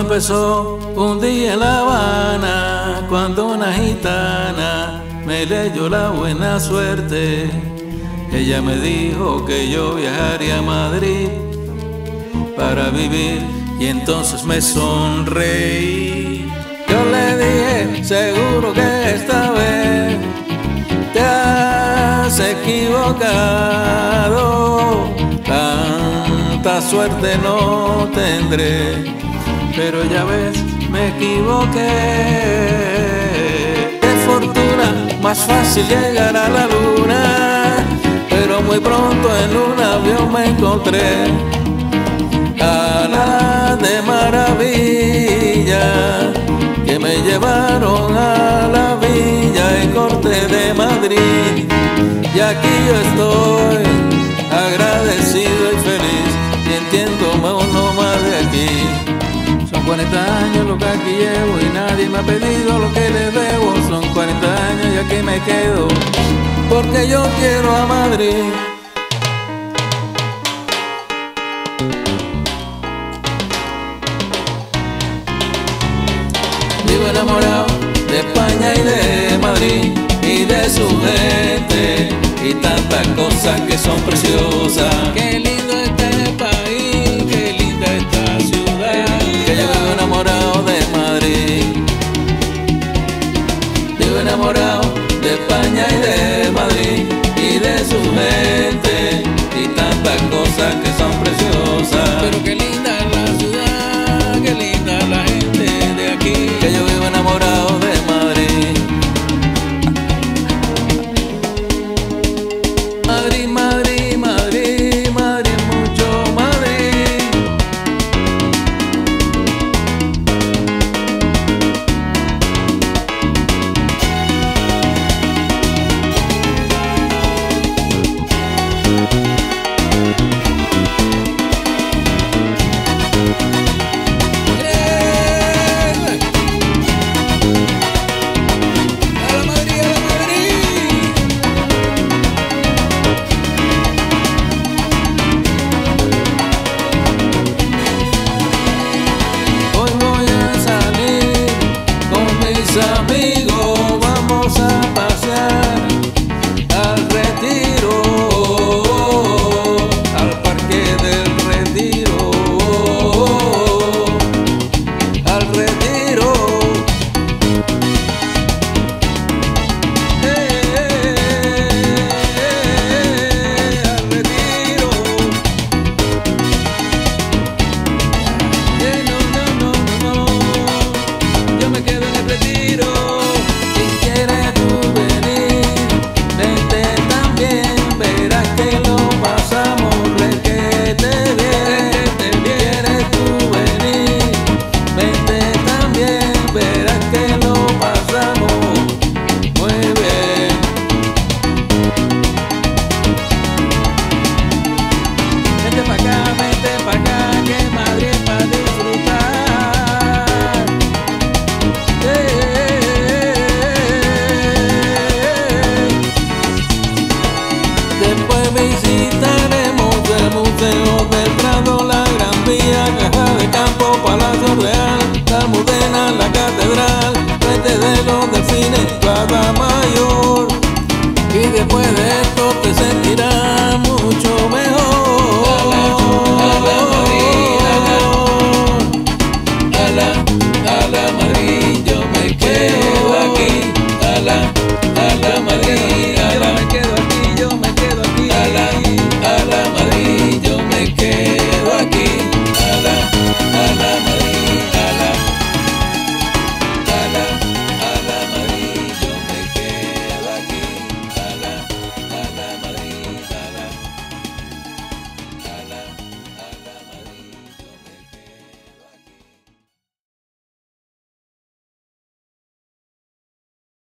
empezó un día en La Habana, cuando una gitana me leyó la buena suerte. Ella me dijo que yo viajaría a Madrid para vivir, y entonces me sonreí. Yo le dije, seguro que esta vez te has equivocado, tanta suerte no tendré, pero ya ves, me equivoqué. De fortuna, más fácil llegar a la luna, pero muy pronto en un avión me encontré alas de maravilla que me llevaron a la Villa y Corte de Madrid. Y aquí yo estoy, agradecido y feliz, y entiéndome uno más de aquí. Son 40 años lo que aquí llevo y nadie me ha pedido lo que le debo. Son 40 años y aquí me quedo, porque yo quiero a Madrid. Vivo enamorado de España y de Madrid y de su gente y tantas cosas que son preciosas. Qué lindo este país, qué linda esta ciudad. Que yo vivo enamorado de Madrid, vivo enamorado de España y de